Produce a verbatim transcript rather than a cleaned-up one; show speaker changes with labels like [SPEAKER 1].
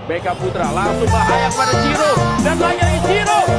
[SPEAKER 1] B K Putra langsung bahaya kepada Ciro dan lagi lagi Ciro.